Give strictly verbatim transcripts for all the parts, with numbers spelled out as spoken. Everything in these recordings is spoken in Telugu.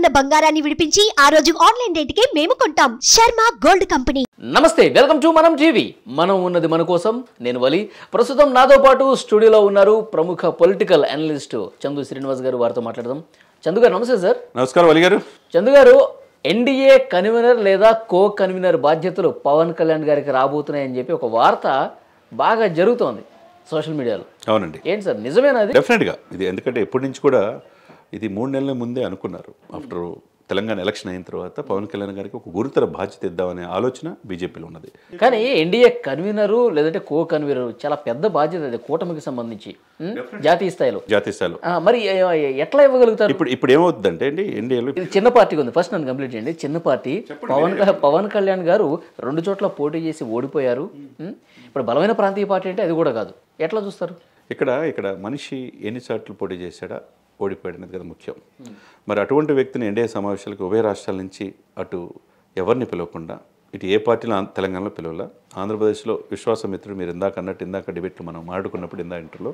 బంగారాన్ని విడిపించి ఆ రోజు ఆన్లైన్ రేటుకే మేము కొంటాం. Sharma gold company. నమస్తే, వెల్కమ్ టు మనం టీవీ. మనం ఉన్నది మన కోసం. నేను వలి. ప్రస్తుతం నాతో పాటు స్టూడియోలో ఉన్నారు ప్రముఖ పొలిటికల్ అనలిస్ట్ చందు శ్రీనివాస్ గారు. వారితో మాట్లాడదాం. చందు గారు నమస్తే సార్. నమస్కారం వలి గారు. చందు గారు, ఎన్డీఏ కన్వీనర్ లేదా కో కన్వీనర్ బాధ్యతలు పవన్ కళ్యాణ్ గారికి రాబోతున్నాయని చెప్పి ఒక వార్త బాగా జరుగుతోంది సోషల్ మీడియాలో. అవునండి. ఏంటి సార్, నిజమేనా? అది డెఫినెట్గా ఇది, ఎందుకంటే ఎప్పటి నుంచి కూడా ఇది మూడు నెలల ముందే అనుకున్నారు. ఆఫ్టర్ తెలంగాణ ఎలక్షన్ అయిన తర్వాత పవన్ కళ్యాణ్ గారికి ఒక గురుతర బాధ్యత ఇద్దామనే ఆలోచన బీజేపీలో ఉన్నది. కానీ ఎన్డీఏ కన్వీనరు లేదంటే కో కన్వీనర్ చాలా పెద్ద బాధ్యత అది, కూటమికి సంబంధించి జాతీయ స్థాయిలో జాతీయ స్థాయిలో మరి ఎట్లా ఇవ్వగలుగుతారు? ఇప్పుడు ఇప్పుడు ఏమవుతుందంటే అండి, ఎన్డీఏలో ఇది చిన్న పార్టీగా ఉంది. ఫస్ట్ నన్ను కంప్లీట్ చేయండి. చిన్న పార్టీ. పవన్ పవన్ కళ్యాణ్ గారు రెండు చోట్ల పోటీ చేసి ఓడిపోయారు. ఇప్పుడు బలమైన ప్రాంతీయ పార్టీ అంటే అది కూడా కాదు. ఎట్లా చూస్తారు? ఇక్కడ ఇక్కడ మనిషి ఎన్నిసార్లు పోటీ చేశాడా, ఓడిపోయాడు అనేది కదా ముఖ్యం. మరి అటువంటి వ్యక్తిని ఎన్డీఏ సమావేశాలకు ఉభయ రాష్ట్రాల నుంచి అటు ఎవరిని పిలవకుండా, ఇటు ఏ పార్టీలో తెలంగాణలో పిలవాల, ఆంధ్రప్రదేశ్లో విశ్వాసమిత్రుడు మీరు ఇందాక అన్నట్టు ఇందాక డిబేట్లు మనం మాట్లాడుకున్నప్పుడు ఇందా ఇంటర్లో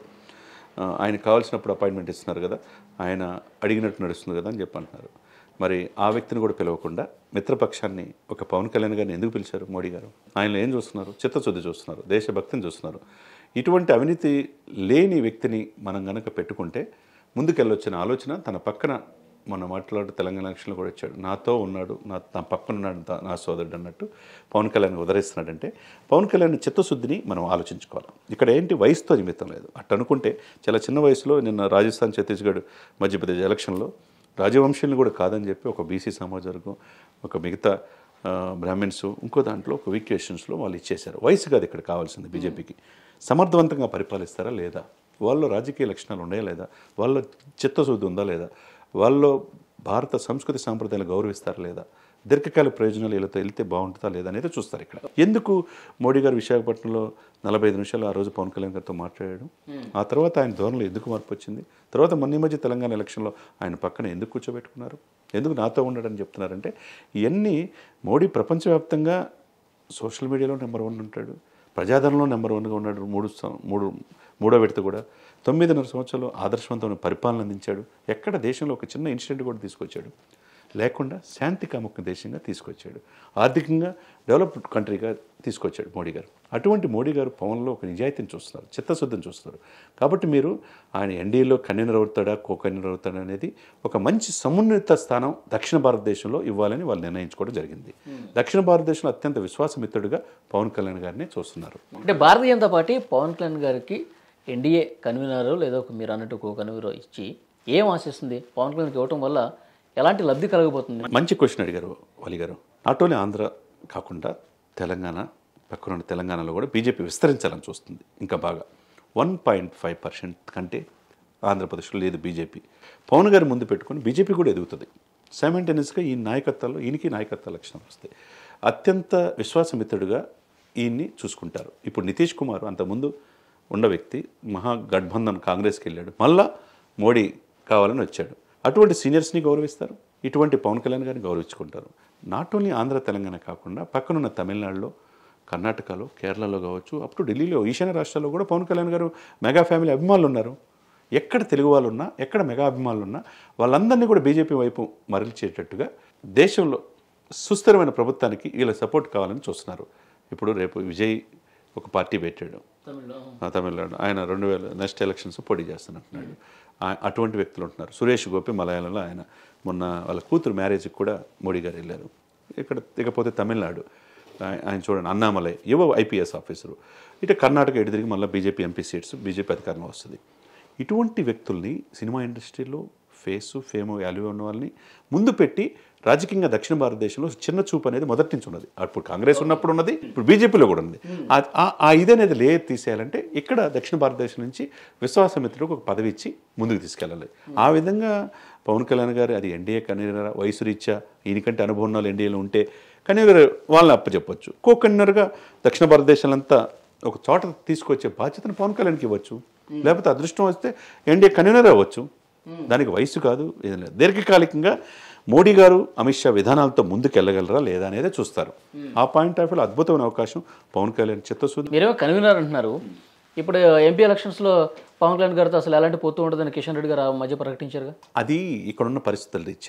ఆయన కావాల్సినప్పుడు అపాయింట్మెంట్ ఇస్తున్నారు కదా, ఆయన అడిగినట్టు నడుస్తుంది కదా అని చెప్పి అంటున్నారు. మరి ఆ వ్యక్తిని కూడా పిలవకుండా మిత్రపక్షాన్ని ఒక పవన్ కళ్యాణ్ గారిని ఎందుకు పిలిచారు మోడీ గారు? ఆయనలో ఏం చూస్తున్నారు? చిత్తశుద్ధి చూస్తున్నారు, దేశభక్తిని చూస్తున్నారు. ఇటువంటి అవినీతి లేని వ్యక్తిని మనం గనక పెట్టుకుంటే ముందుకెళ్ళొచ్చిన ఆలోచన తన పక్కన మనం మాట్లాడు తెలంగాణ ఎలక్షన్లో కూడా వచ్చాడు, నాతో ఉన్నాడు, నా తన పక్కన ఉన్నాడు నా సోదరుడు అన్నట్టు పవన్ కళ్యాణ్ ఉదరిస్తున్నాడంటే పవన్ కళ్యాణ్ చిత్తశుద్ధిని మనం ఆలోచించుకోవాలి. ఇక్కడ ఏంటి, వయసుతో నిమిత్తం లేదు. అట్టు అనుకుంటే చాలా చిన్న వయసులో నిన్న రాజస్థాన్, ఛత్తీస్గఢ్, మధ్యప్రదేశ్ ఎలక్షన్లో రాజవంశీయులు కూడా కాదని చెప్పి ఒక బీసీ సమాజ వర్గం, ఒక మిగతా బ్రాహ్మిన్స్, ఇంకో దాంట్లో ఒక వీక్యుయేషన్స్లో వాళ్ళు ఇచ్చేశారు. వయసు కాదు ఇక్కడ కావాల్సింది. బీజేపీకి సమర్థవంతంగా పరిపాలిస్తారా లేదా, వాళ్ళలో రాజకీయ లక్షణాలు ఉన్నాయా లేదా, వాళ్ళ చిత్తశుద్ధి ఉందా లేదా, వాళ్ళలో భారత సంస్కృతి సాంప్రదాయాలు గౌరవిస్తారా లేదా, దీర్ఘకాల ప్రయోజనాలు వీళ్ళతో వెళ్తే బాగుంటుందా లేదా అనేది చూస్తారు ఇక్కడ. ఎందుకు మోడీ గారు విశాఖపట్నంలో నలభై ఐదు నిమిషాలు ఆ రోజు పవన్ కళ్యాణ్ గారితో మాట్లాడాడు? ఆ తర్వాత ఆయన ధోరణిలో ఎందుకు మార్పు వచ్చింది? తర్వాత మొన్న మధ్య తెలంగాణ ఎలక్షన్లో ఆయన పక్కన ఎందుకు కూర్చోబెట్టుకున్నారు? ఎందుకు నాతో ఉండడని చెప్తున్నారంటే ఇవన్నీ మోడీ ప్రపంచవ్యాప్తంగా సోషల్ మీడియాలో నెంబర్ వన్ ఉంటాడు, ప్రజాదరణలో నెంబర్ వన్గా ఉన్నాడు. మూడు మూడు మూడో విడత కూడా తొమ్మిదిన్నర సంవత్సరాలు ఆదర్శవంతమైన పరిపాలన అందించాడు. ఎక్కడ దేశంలో ఒక చిన్న ఇన్సిడెంట్ కూడా తీసుకొచ్చాడు లేకుండా శాంతి కాముక దేశంగా తీసుకొచ్చాడు, ఆర్థికంగా డెవలప్డ్ కంట్రీగా తీసుకొచ్చాడు మోడీ గారు. అటువంటి మోడీ గారు పవన్లో ఒక నిజాయితీని చూస్తున్నారు, చిత్తశుద్ధిని చూస్తున్నారు. కాబట్టి మీరు ఆయన ఎన్డీఏలో కన్వీనర్ అవుతాడా, కో కన్వీనర్ అవుతాడా అనేది ఒక మంచి సమున్నత స్థానం దక్షిణ భారతదేశంలో ఇవ్వాలని వాళ్ళు నిర్ణయించుకోవడం జరిగింది. దక్షిణ భారతదేశంలో అత్యంత విశ్వాసమిత్రుడిగా పవన్ కళ్యాణ్ గారిని చూస్తున్నారు. అంటే భారతీయ జనతా పార్టీ పవన్ కళ్యాణ్ గారికి ఎన్డీఏ కన్వీనర్ లేదా మీరు అన్నట్టు కో కన్వీనర్ ఇచ్చి ఏం ఆశిస్తుంది? పవన్ కళ్యాణ్కి ఇవ్వటం వల్ల ఎలాంటి లబ్ధి కలగబోతుంది? మంచి క్వశ్చన్ అడిగారు వలి గారు. నాట్ ఓన్లీ ఆంధ్ర కాకుండా తెలంగాణ, పక్కన తెలంగాణలో కూడా బీజేపీ విస్తరించాలని చూస్తుంది ఇంకా బాగా. వన్ పాయింట్ ఫైవ్ పర్సెంట్ కంటే ఆంధ్రప్రదేశ్లో లేదు బీజేపీ. పవన్ గారు ముందు పెట్టుకొని బీజేపీ కూడా ఎదుగుతుంది. సైమల్టేనియస్గా ఈ నాయకత్వాల్లో ఈయనకి నాయకత్వ లక్షణాలు వస్తాయి. అత్యంత విశ్వాసమిత్రుడుగా ఈయన్ని చూసుకుంటారు. ఇప్పుడు నితీష్ కుమార్ అంతకుముందు ఉన్న వ్యక్తి మహాగఠబంధన్ కాంగ్రెస్కి వెళ్ళాడు, మళ్ళా మోడీ కావాలని వచ్చాడు. అటువంటి సీనియర్స్ని గౌరవిస్తారు, ఇటువంటి పవన్ కళ్యాణ్ గారిని గౌరవించుకుంటారు. నాట్ ఓన్లీ ఆంధ్ర తెలంగాణ కాకుండా పక్కనున్న తమిళనాడులో, కర్ణాటకలో, కేరళలో కావచ్చు, అప్ టు ఢిల్లీలో, ఈశాన్య రాష్ట్రాల్లో కూడా పవన్ కళ్యాణ్ గారు మెగా ఫ్యామిలీ అభిమానులు ఉన్నారు. ఎక్కడ తెలుగు వాళ్ళు ఉన్నా, ఎక్కడ మెగా అభిమానులు ఉన్నా వాళ్ళందరినీ కూడా బీజేపీ వైపు మరల్చేటట్టుగా దేశంలో సుస్థిరమైన ప్రభుత్వానికి వీళ్ళ సపోర్ట్ కావాలని చూస్తున్నారు. ఇప్పుడు రేపు విజయ్ ఒక పార్టీ పెట్టాడు తమిళనాడు, ఆయన రెండు వేల నెక్స్ట్ ఎలక్షన్స్ పోటీ చేస్తున్నట్టున్నాడు. అటువంటి వ్యక్తులు ఉంటున్నారు. సురేష్ గోపి మలయాళంలో, ఆయన మొన్న వాళ్ళ కూతురు మ్యారేజ్కి కూడా మోడీ గారు వెళ్ళారు. ఇక్కడ ఇకపోతే తమిళనాడు ఆయన చూడండి, అన్నామలై యువ ఐపీఎస్ ఆఫీసరు. ఇటు కర్ణాటక ఎటు తిరిగి మళ్ళీ బీజేపీ ఎంపీ సీట్స్ బీజేపీ అధికారంలో వస్తుంది. ఇటువంటి వ్యక్తుల్ని సినిమా ఇండస్ట్రీలో ఫేసు ఫేమ్ వాల్యూ ఉన్న వాళ్ళని ముందు పెట్టి రాజకీయంగా దక్షిణ భారతదేశంలో చిన్న చూపు అనేది మొదటి నుంచి ఉన్నది. అప్పుడు కాంగ్రెస్ ఉన్నప్పుడు ఉన్నది, ఇప్పుడు బీజేపీలో కూడా ఉంది. ఆ ఇదనేది లేయర్ తీసేయాలంటే ఇక్కడ దక్షిణ భారతదేశం నుంచి విశ్వాసమిత్రులకు ఒక పదవి ఇచ్చి ముందుకు తీసుకెళ్ళాలి. ఆ విధంగా పవన్ కళ్యాణ్ గారు అది ఎన్డీఏ కన్వీనర్ వయసు రీత్యా ఈయనకంటే అనుభవం ఉన్న ఎన్డీఏలో ఉంటే కన్వీనర్ వాళ్ళని అప్పచెప్పచ్చు. కో కన్వీనర్గా దక్షిణ భారతదేశం అంతా ఒక చోట తీసుకొచ్చే బాధ్యతను పవన్ కళ్యాణ్కి ఇవ్వచ్చు. లేకపోతే అదృష్టం వస్తే ఎన్డీఏ కన్వీనర్ అవ్వచ్చు. దానికి వయసు కాదు, ఏం లేదు. దీర్ఘకాలికంగా మోడీ గారు అమిత్ షా విధానాలతో ముందుకు వెళ్ళగలరా లేదా అనేది చూస్తారు. ఆ పాయింట్ ఆఫ్ వ్యూలో అద్భుతమైన అవకాశం పవన్ కళ్యాణ్ చిత్తశుద్ధి. మీరేమో కన్వీనర్ అంటున్నారు, ఇప్పుడు ఎంపీ ఎలక్షన్స్లో పవన్ కళ్యాణ్ గారితో అసలు ఎలాంటి పోతూ ఉంటుందని కిషన్ రెడ్డి గారు మధ్య ప్రకటించారుగా. అది ఇక్కడున్న పరిస్థితుల రీత్యా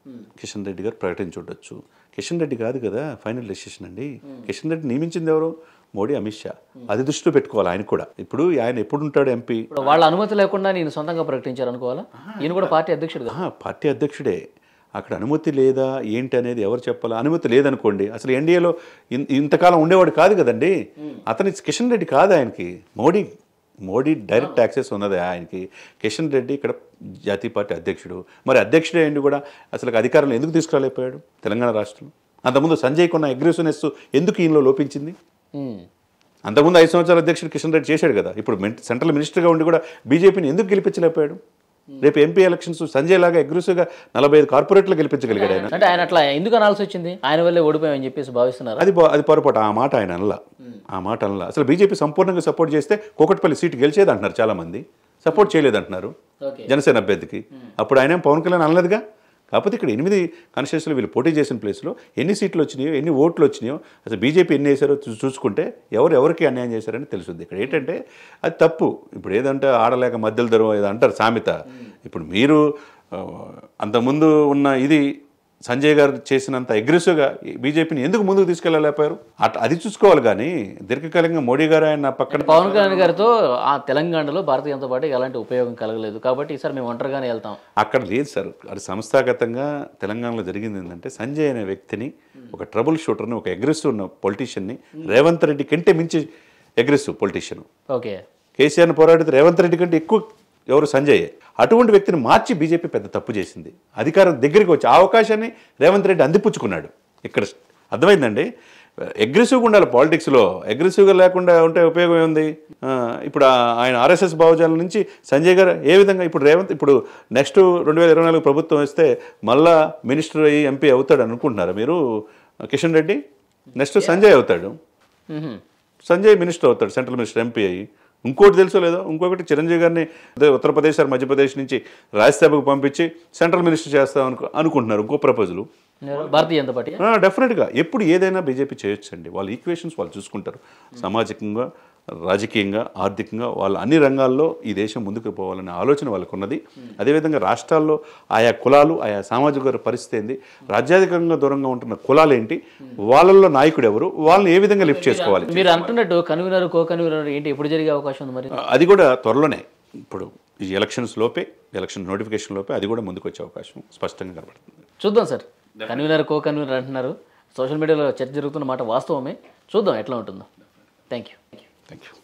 కిషన్ రెడ్డి గారు ప్రకటించి ఉండొచ్చు. కిషన్ రెడ్డి కాదు కదా ఫైనల్ డెసిషన్ అండి. కిషన్ రెడ్డి నియమించింది ఎవరు? మోడీ, అమిత్ షా. అది దృష్టిలో పెట్టుకోవాలి ఆయన కూడా. ఇప్పుడు ఆయన ఎప్పుడు ఉంటాడు ఎంపీ? వాళ్ళ అనుమతి లేకుండా నేను సొంతంగా ప్రకటించారు అనుకోవాలా? ఈయన కూడా పార్టీ అధ్యక్షుడు. పార్టీ అధ్యక్షుడే. అక్కడ అనుమతి లేదా ఏంటి అనేది ఎవరు చెప్పాలి? అనుమతి లేదనుకోండి అసలు ఎన్డీఏలో ఇంతకాలం ఉండేవాడు కాదు కదండి. అతని కిషన్ రెడ్డి కాదు ఆయనకి, మోడీ మోడీ డైరెక్ట్ యాక్సెస్ ఉన్నది ఆయనకి. కిషన్ రెడ్డి ఇక్కడ జాతీయ పార్టీ అధ్యక్షుడు. మరి అధ్యక్షుడే ఏంటి కూడా అసలు అధికారంలో ఎందుకు తీసుకురాలేకపోయాడు తెలంగాణ రాష్ట్రంలో? అంతకుముందు సంజయ్ కొన్న అగ్రెసివ్నెస్ ఎందుకు ఈయనలో లోపించింది? అంతకుముందు ఐదు సంవత్సరాల అధ్యక్షుడు కిషన్ రెడ్డి చేశాడు కదా. ఇప్పుడు సెంట్రల్ మినిస్టర్గా ఉండి కూడా బీజేపీని ఎందుకు గెలిపించలేకపోయాడు? రేపు ఎంపీ ఎలక్షన్స్ సంజయ్ లాగా అగ్రెసివ్గా నలభై ఐదు కార్పొరేట్లు గెలిపించగలిగాడు ఆయన. అంటే ఆయన అట్లా ఎందుకు అనాల్సి వచ్చింది? ఆయన వల్లే ఓడిపోయామని చెప్పేసి భావిస్తున్నారు. అది అది పొరపాటు. ఆ మాట ఆయన అనలా, ఆ మాట అనలా. అసలు బీజేపీ సంపూర్ణంగా సపోర్ట్ చేస్తే కూకట్పల్లి సీటు గెలిచేది అంటున్నారు చాలా మంది. సపోర్ట్ చేయలేదు అంటున్నారు జనసేన అభ్యర్థికి. అప్పుడు ఆయన పవన్ కళ్యాణ్ అనలేదుగా. కాకపోతే ఇక్కడ ఎనిమిది కాన్స్టిట్యూన్సీలో వీళ్ళు పోటీ చేసిన ప్లేస్లో ఎన్ని సీట్లు వచ్చినాయో, ఎన్ని ఓట్లు వచ్చినాయో, అసలు బీజేపీ ఎన్ని వేసారో చూసుకుంటే ఎవరు ఎవరికి అన్యాయం చేశారని తెలుస్తుంది. ఇక్కడ ఏంటంటే అది తప్పు. ఇప్పుడు ఏదంటే ఆడలేక మధ్యలో ధరం ఏదో అంటారు సామెత. ఇప్పుడు మీరు అంతకుముందు ఉన్న ఇది సంజయ్ గారు చేసినంత అగ్రెసివ్గా బీజేపీని ఎందుకు ముందుకు తీసుకెళ్ళలేకపోయారు? అట్ అది చూసుకోవాలి. కానీ దీర్ఘకాలంగా మోడీ గారు ఆయన పక్కన పవన్ కళ్యాణ్ గారితో ఆ తెలంగాణలో భారతీయ జనతా పార్టీకి ఎలాంటి ఉపయోగం కలగలేదు కాబట్టి ఈసారి మేము ఒంటరిగానే వెళ్తాం. అక్కడ లేదు సార్. అది సంస్థాగతంగా తెలంగాణలో జరిగింది ఏంటంటే సంజయ్ అనే వ్యక్తిని, ఒక ట్రబుల్ షూటర్ని, ఒక అగ్రెసివ్ ఉన్న పొలిటీషియన్ని, రేవంత్ రెడ్డి కంటే మించి అగ్రెసివ్ పొలిటీషియన్. ఓకే, కేసీఆర్ని పోరాడితే రేవంత్ రెడ్డి కంటే ఎక్కువ ఎవరు? సంజయ్. అటువంటి వ్యక్తిని మార్చి బీజేపీ పెద్ద తప్పు చేసింది. అధికారం దగ్గరికి వచ్చి ఆ అవకాశాన్ని రేవంత్ రెడ్డి అందిపుచ్చుకున్నాడు. ఇక్కడ అర్థమైందండి. అగ్రెసివ్గా ఉండాలి పాలిటిక్స్లో. అగ్రెసివ్గా లేకుండా ఉంటే ఉపయోగం ఏముంది? ఇప్పుడు ఆయన ఆర్ఎస్ఎస్ భావజాలం నుంచి సంజయ్ గారు ఏ విధంగా ఇప్పుడు రేవంత్ ఇప్పుడు నెక్స్ట్ రెండు వేల ఇరవై నాలుగు ప్రభుత్వం వస్తే మళ్ళా మినిస్టర్ అయ్యి ఎంపీ అవుతాడు అనుకుంటున్నారా మీరు? కిషన్ రెడ్డి నెక్స్ట్ సంజయ్ అవుతాడు. సంజయ్ మినిస్టర్ అవుతాడు, సెంట్రల్ మినిస్టర్, ఎంపీ అయ్యి. ఇంకోటి తెలుసో లేదో, ఇంకొకటి చిరంజీవి గారిని ఉత్తరప్రదేశ్ ఆర్ మధ్యప్రదేశ్ నుంచి రాజ్యసభకు పంపించి సెంట్రల్ మినిస్టర్ చేస్తాం అనుకో అనుకుంటున్నారు. ఇంకో ప్రపోజల్ భారతీయ జనతా పార్టీ. డెఫినెట్గా ఎప్పుడు ఏదైనా బీజేపీ చేయొచ్చు అండి. వాళ్ళ ఈక్వేషన్స్ వాళ్ళు చూసుకుంటారు. సామాజికంగా, రాజకీయంగా, ఆర్థికంగా వాళ్ళ అన్ని రంగాల్లో ఈ దేశం ముందుకు పోవాలనే ఆలోచన వాళ్ళకు ఉన్నది. అదేవిధంగా రాష్ట్రాల్లో ఆయా కులాలు, ఆయా సామాజిక పరిస్థితి ఏంది, రాజ్యాధికంగా దూరంగా ఉంటున్న కులాలు ఏంటి, వాళ్ళల్లో నాయకుడు ఎవరు, వాళ్ళని ఏ విధంగా లిఫ్ట్ చేసుకోవాలి. మీరు అంటున్నట్టు కన్వీనర్, కో కన్వీనర్ ఏంటి ఎప్పుడు జరిగే అవకాశం ఉంది? మరి అది కూడా త్వరలోనే. ఇప్పుడు ఈ ఎలక్షన్స్ లోపే, ఎలక్షన్ నోటిఫికేషన్ లోపే అది కూడా ముందుకు వచ్చే అవకాశం స్పష్టంగా కనబడుతుంది. చూద్దాం సార్. కన్వీనర్, కో కన్వీనర్ అంటున్నారు. సోషల్ మీడియాలో చర్చ జరుగుతున్న మాట వాస్తవమే. చూద్దాం ఎట్లా ఉంటుందో. Thank you. Thank you.